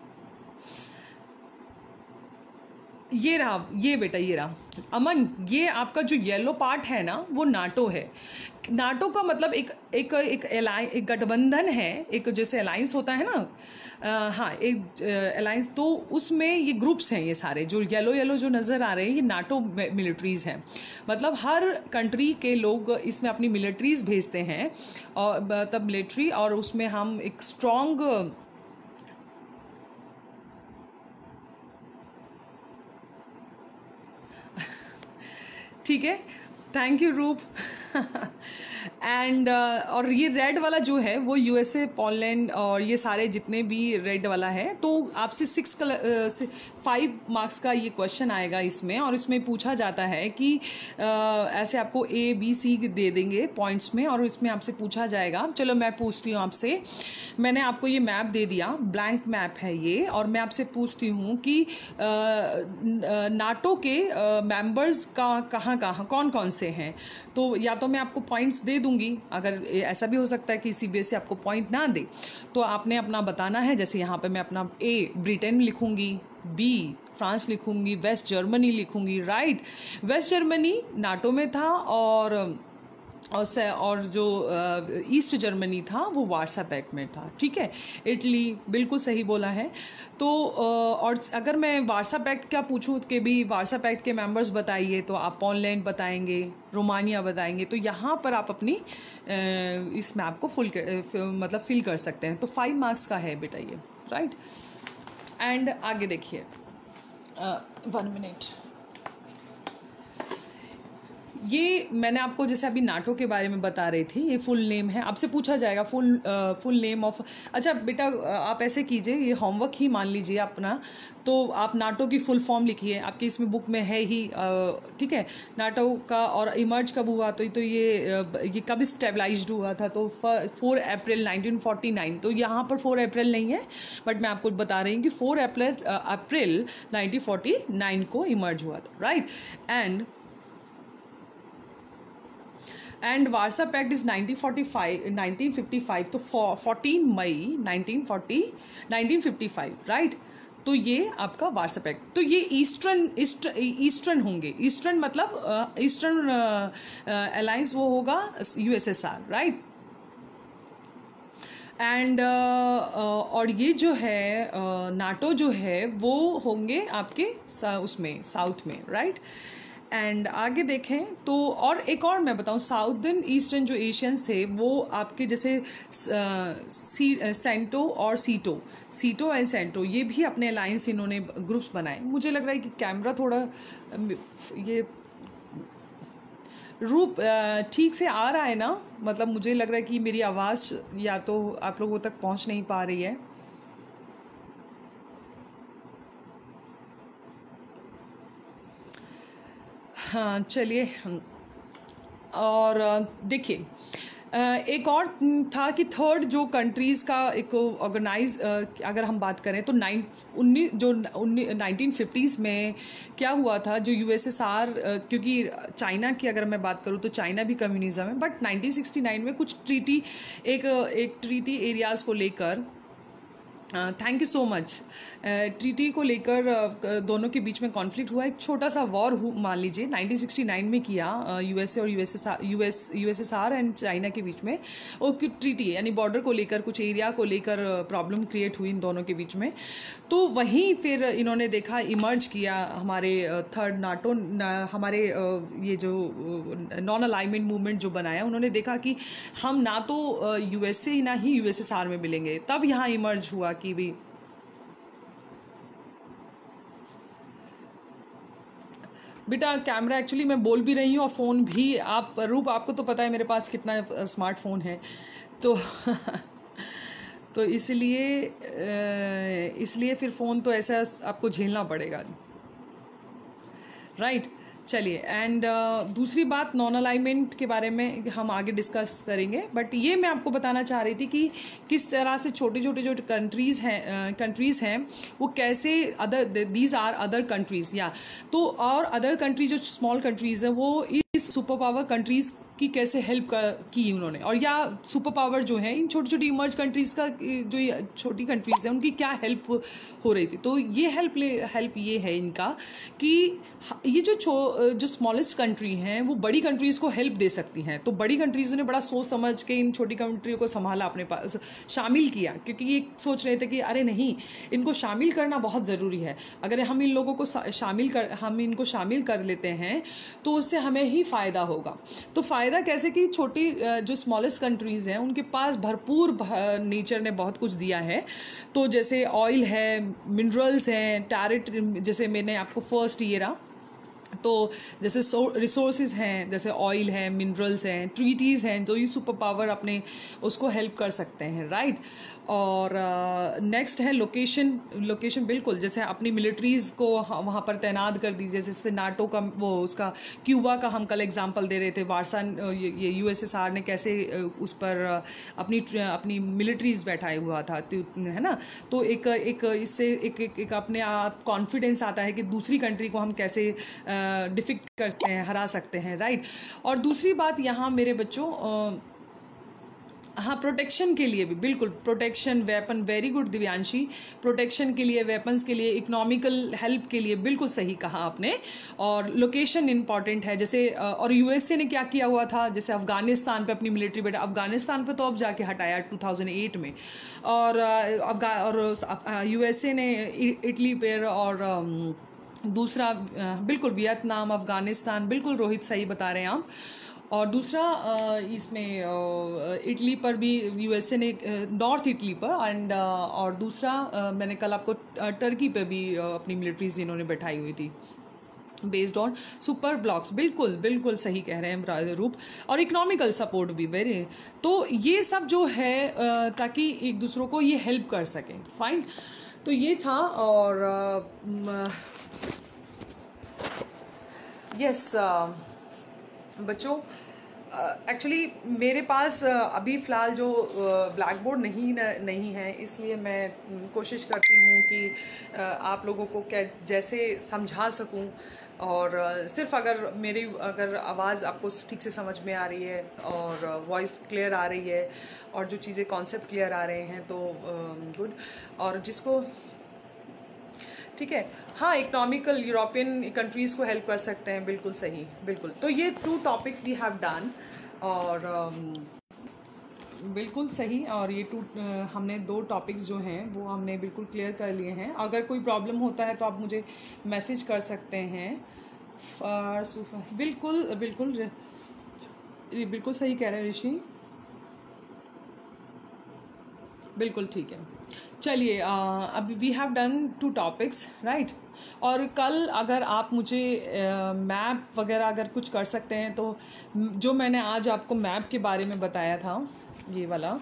ये रहा, ये बेटा, ये रहा अमन, ये आपका जो येलो पार्ट है ना वो नाटो है। नाटो का मतलब एक एक एक अलायंस, एक गठबंधन है, एक जैसे अलायंस होता है ना, आ, हाँ, एक अलायंस, तो उसमें ये ग्रुप्स हैं, ये सारे जो येलो येलो जो नज़र आ रहे हैं, ये नाटो मिलिट्रीज़ हैं। मतलब हर कंट्री के लोग इसमें अपनी मिलिट्रीज़ भेजते हैं, और तब मिलिट्री, और उसमें हम एक स्ट्रॉन्ग, ठीक है, thank you Roop and uh, और ये रेड वाला जो है वो यूएसए, पोलैंड, और ये सारे जितने भी रेड वाला है, तो आपसे सिक्स कलर से फाइव मार्क्स का ये क्वेश्चन आएगा इसमें, और इसमें पूछा जाता है कि uh, ऐसे आपको ए बी सी दे देंगे पॉइंट्स में, और इसमें आपसे पूछा जाएगा। चलो मैं पूछती हूँ आपसे, मैंने आपको ये मैप दे दिया, ब्लैंक मैप है ये, और मैं आपसे पूछती हूँ कि नाटो के मेंबर्स का कहाँ कहाँ कौन कौन से हैं। तो या तो मैं आपको पॉइंट्स दे दूंगी, अगर ऐसा भी हो सकता है कि सीबीएसई आपको पॉइंट ना दे, तो आपने अपना बताना है। जैसे यहाँ पे मैं अपना ए ब्रिटेन लिखूंगी, बी फ्रांस लिखूंगी, वेस्ट जर्मनी लिखूंगी, राइट। वेस्ट जर्मनी नाटो में था, और और से और जो ईस्ट जर्मनी था वो वार्सा पैक्ट में था, ठीक है। इटली, बिल्कुल सही बोला है। तो और अगर मैं वार्सा पैक्ट का पूछूं कि भी वार्सा पैक्ट के मेंबर्स बताइए, तो आप पोलैंड बताएंगे, रोमानिया बताएंगे। तो यहाँ पर आप अपनी इस मैप को फुल मतलब फिल कर सकते हैं। तो फाइव मार्क्स का है बेटा ये, राइट। एंड आगे देखिए, वन मिनट, ये मैंने आपको जैसे अभी नाटो के बारे में बता रही थी, ये फुल नेम है, आपसे पूछा जाएगा फुल फुल नेम ऑफ, अच्छा बेटा आप ऐसे कीजिए, ये होमवर्क ही मान लीजिए अपना, तो आप नाटो की फुल फॉर्म लिखिए, आपकी इसमें बुक में है ही, ठीक है। नाटो का और इमर्ज कब हुआ, तो, तो ये ये कब स्टेबलाइज्ड हुआ था, तो four April nineteen forty nine. तो यहाँ पर फोर अप्रैल नहीं है, बट मैं आपको बता रही हूँ कि four April April nineteen forty nine को इमर्ज हुआ था, right. And and Warsaw Pact is nineteen forty five, nineteen fifty five, तो fourteen May nineteen forty nineteen fifty five, right. तो ये आपका वार्सा पैक्ट, तो ये ईस्टर्न ईस्ट ईस्टर्न होंगे, ईस्टर्न मतलब ईस्टर्न अलायंस वो होगा यूएसएसआर, राइट। एंड और ये जो है नाटो uh, जो है वो होंगे आपके उसमें साउथ में, राइट। एंड आगे देखें तो, और एक और मैं बताऊं, साउदर्न ईस्टर्न जो एशियंस थे वो आपके जैसे सी सेंटो और सीटो सीटो एंड सेंटो, ये भी अपने अलायंस इन्होंने ग्रुप्स बनाए। मुझे लग रहा है कि कैमरा थोड़ा ये रूप ठीक से आ रहा है ना, मतलब मुझे लग रहा है कि मेरी आवाज़ या तो आप लोगों तक पहुंच नहीं पा रही है। हाँ चलिए, और देखिए एक और था कि थर्ड जो कंट्रीज़ का एक ऑर्गेनाइज, अगर हम बात करें तो नाइन उन्नीस जो नाइनटीन फिफ्टीज़ में क्या हुआ था, जो यूएसएसआर, क्योंकि चाइना की अगर मैं बात करूँ तो चाइना भी कम्युनिज्म है, बट नाइनटीन सिक्सटी नाइन में कुछ ट्रीटी एक एक ट्रीटी एरियाज़ को लेकर, thank you so much, treaty को लेकर uh, दोनों के बीच में कॉन्फ्लिक्ट हुआ, एक छोटा सा वॉर मान लीजिए नाइनटीन सिक्सटी नाइन में किया यूएसए और USSR US USSR and China के बीच में, वो ट्रीटी यानी बॉर्डर को लेकर, कुछ एरिया को लेकर प्रॉब्लम क्रिएट हुई इन दोनों के बीच में। तो वहीं फिर इन्होंने देखा, इमर्ज किया हमारे थर्ड नाटो, हमारे ये जो नॉन अलाइनमेंट मूवमेंट जो बनाया, उन्होंने देखा कि हम ना तो यूएसए ना ही यूएसएसआर में मिलेंगे। तब यहाँ इमर्ज हुआ कि भी बेटा कैमरा, एक्चुअली मैं बोल भी रही हूँ और फ़ोन भी, आप रूप आपको तो पता है मेरे पास कितना स्मार्टफोन है, तो तो इसलिए इसलिए फिर फ़ोन तो ऐसा आपको झेलना पड़ेगा, राइट। चलिए, एंड uh, दूसरी बात नॉन अलाइनमेंट के बारे में हम आगे डिस्कस करेंगे, बट ये मैं आपको बताना चाह रही थी कि किस तरह से छोटे छोटे जो कंट्रीज़ हैं कंट्रीज़ हैं वो कैसे, other these are other countries, या तो और अदर कंट्री जो स्मॉल कंट्रीज़ है वो इस सुपर पावर कंट्रीज़ की कैसे हेल्प की उन्होंने, और या सुपर पावर जो है इन छोटी छोटी इमर्ज कंट्रीज़ का, जो ये छोटी कंट्रीज़ हैं उनकी क्या हेल्प हो रही थी। तो ये हेल्प हेल्प ये है इनका कि ये जो जो स्मॉलेस्ट कंट्री हैं वो बड़ी कंट्रीज़ को हेल्प दे सकती हैं। तो बड़ी कंट्रीज़ ने बड़ा सोच समझ के इन छोटी कंट्रियों को संभाला, अपने पास शामिल किया, क्योंकि ये सोच रहे थे कि अरे नहीं, इनको शामिल करना बहुत ज़रूरी है। अगर हम इन लोगों को शामिल कर हम इनको शामिल कर लेते हैं तो उससे हमें ही फ़ायदा होगा। तो फ़ायदा कैसे कि छोटी जो स्मॉलेस्ट कंट्रीज़ हैं उनके पास भरपूर नेचर ने बहुत कुछ दिया है। तो जैसे ऑयल है, मिनरल्स हैं, टैरिट, जैसे मैंने आपको फर्स्ट ये रहा, तो जैसे रिसोर्सेज हैं, जैसे ऑयल है, मिनरल्स हैं, ट्रीटीज़ हैं, तो ये सुपर पावर अपने उसको हेल्प कर सकते हैं, राइट। और नेक्स्ट uh, है लोकेशन। लोकेशन बिल्कुल, जैसे अपनी मिलिट्रीज़ को वहाँ पर तैनात कर दीजिए, जैसे नाटो का वो उसका क्यूबा का हम कल एग्जांपल दे रहे थे, वारसा ये यूएसएसआर ने कैसे उस पर अपनी अपनी मिलिट्रीज़ बैठाए हुआ था, है ना। तो एक एक इससे एक एक, एक अपने आप कॉन्फिडेंस आता है कि दूसरी कंट्री को हम कैसे डिफीट करते हैं, हरा सकते हैं, राइट। और दूसरी बात यहाँ मेरे बच्चों, हाँ, प्रोटेक्शन के लिए भी बिल्कुल, protection, weapon, very good Divyanshi, protection के लिए, वेपन्स के लिए, इकोनॉमिकल हेल्प के लिए, बिल्कुल सही कहा आपने। और लोकेशन इंपॉर्टेंट है, जैसे और यूएसए ने क्या किया हुआ था, जैसे अफगानिस्तान पे अपनी मिलिट्री बेटा, अफगानिस्तान पे तो अब जाके हटाया टू थाउजेंड एट में, और अफगा और यूएसए ने इटली पे, और दूसरा बिल्कुल वियतनाम, अफगानिस्तान, बिल्कुल रोहित सही बता रहे हैं आप। और दूसरा इसमें इटली पर भी यूएसए ने, नॉर्थ इटली पर, एंड और दूसरा मैंने कल आपको टर्की पे भी अपनी मिलिट्रीज इन्होंने बैठाई हुई थी बेस्ड ऑन सुपर ब्लॉक्स। बिल्कुल बिल्कुल सही कह रहे हैं रूप। और इकोनॉमिकल सपोर्ट भी वेरी, तो ये सब जो है ताकि एक दूसरों को ये हेल्प कर सकें, फाइन। तो ये था। और यस बच्चों, एक्चुअली uh, मेरे पास uh, अभी फ़िलहाल जो ब्लैक बोर्ड नहीं नहीं है, इसलिए मैं कोशिश करती हूँ कि uh, आप लोगों को क्या जैसे समझा सकूँ, और uh, सिर्फ अगर मेरी अगर आवाज़ आपको ठीक से समझ में आ रही है और वॉइस uh, क्लियर आ रही है और जो चीज़ें कॉन्सेप्ट क्लियर आ रहे हैं तो गुड। uh, और जिसको ठीक है, हाँ, इकोनॉमिकल यूरोपियन कंट्रीज़ को हेल्प कर सकते हैं, बिल्कुल सही, बिल्कुल। तो ये two topics we have done, और um, बिल्कुल सही। और ये टू uh, हमने दो टॉपिक्स जो हैं वो हमने बिल्कुल क्लियर कर लिए हैं। अगर कोई प्रॉब्लम होता है तो आप मुझे मैसेज कर सकते हैं। बिल्कुल बिल्कुल बिल्कुल सही कह रहे हैं ऋषि, बिल्कुल ठीक है। चलिए, अभी we have done two topics, right. और कल अगर आप मुझे मैप uh, वगैरह अगर कुछ कर सकते हैं, तो जो मैंने आज आपको मैप के बारे में बताया था, ये वाला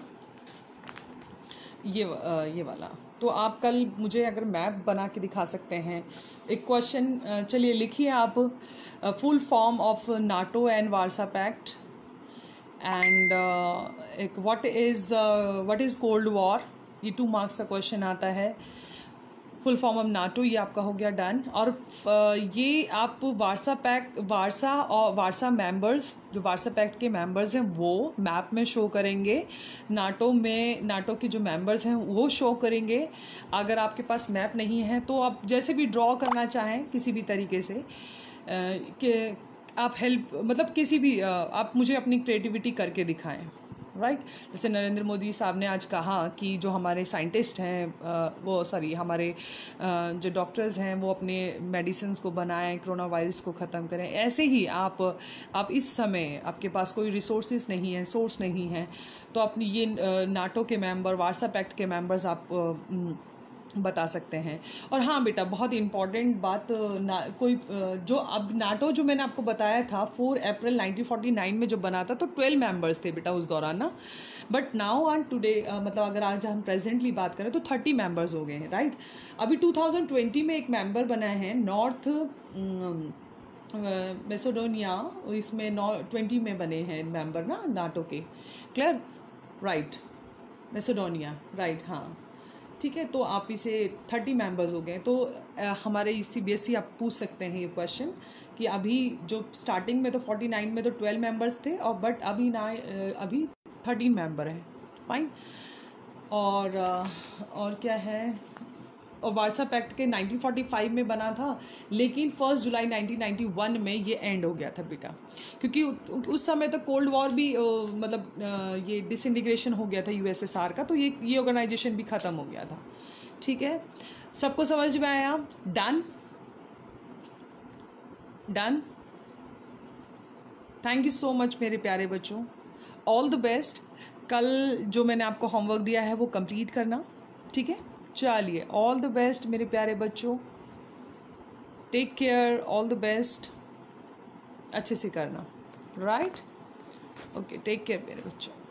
ये uh, ये वाला, तो आप कल मुझे अगर मैप बना के दिखा सकते हैं। एक क्वेश्चन, uh, चलिए लिखिए आप, full form of NATO and Warsaw Pact and एक what is what is cold war, ये टू मार्क्स का क्वेश्चन आता है। फुल फॉर्म ऑफ नाटो, ये आपका हो गया डन। और uh, ये आप वारसा पैक्ट, वारसा और वारसा मेंबर्स, जो वारसा पैक्ट के मेंबर्स हैं वो मैप में शो करेंगे, नाटो में नाटो के जो मेंबर्स हैं वो शो करेंगे। अगर आपके पास मैप नहीं है तो आप जैसे भी ड्रॉ करना चाहें किसी भी तरीके से uh, कि आप हेल्प, मतलब किसी भी uh, आप मुझे अपनी क्रिएटिविटी करके दिखाएं, राइट right? जैसे नरेंद्र मोदी साहब ने आज कहा कि जो हमारे साइंटिस्ट हैं वो सॉरी हमारे जो डॉक्टर्स हैं वो अपने मेडिसिन्स को बनाएं, कोरोना वायरस को ख़त्म करें। ऐसे ही आप आप इस समय आपके पास कोई रिसोर्सेज नहीं है, सोर्स नहीं है, तो अपनी ये नाटो के मेंबर, वारसा पैक्ट के मेंबर्स आप बता सकते हैं। और हाँ बेटा, बहुत इंपॉर्टेंट बात, ना कोई जो अब नाटो जो मैंने आपको बताया था four April nineteen forty nine में जो बना था तो ट्वेल्व मेंबर्स थे बेटा उस दौरान ना, बट नाउ ऑन टुडे मतलब अगर आज हम प्रेजेंटली बात करें तो थर्टी मेंबर्स हो गए हैं, राइट। अभी टू थाउजेंड ट्वेंटी में एक मेंबर बनाए हैं नॉर्थ मैसेडोनिया, इसमें नौ ट्वेंटी में बने हैं मेंबर ना नाटो के, क्लियर, राइट, मैसेडोनिया, राइट, हाँ ठीक है। तो आप इसे थर्टी मेंबर्स हो गए। तो आ, हमारे सी बी एस ई आप पूछ सकते हैं ये क्वेश्चन कि अभी जो स्टार्टिंग में तो फोर्टी नाइन में तो ट्वेल्व मेंबर्स थे और बट अभी ना अभी थर्टीन मेंबर हैं, फाइन। और आ, और क्या है, और वारसा पैक्ट के नाइनटीन फोर्टी फाइव में बना था, लेकिन first July nineteen ninety one में ये एंड हो गया था बेटा, क्योंकि उस समय तक कोल्ड वॉर भी आ, मतलब आ, ये डिसइंटीग्रेशन हो गया था यू एस एस आर का, तो ये ये ऑर्गेनाइजेशन भी ख़त्म हो गया था, ठीक है। सबको समझ में आया? Done done. Thank you so much मेरे प्यारे बच्चों, ऑल द बेस्ट। कल जो मैंने आपको होमवर्क दिया है वो कंप्लीट करना, ठीक है। चलिए, ऑल द बेस्ट मेरे प्यारे बच्चों, take care, all the best, अच्छे से करना, राइट, ओके, टेक केयर मेरे बच्चों।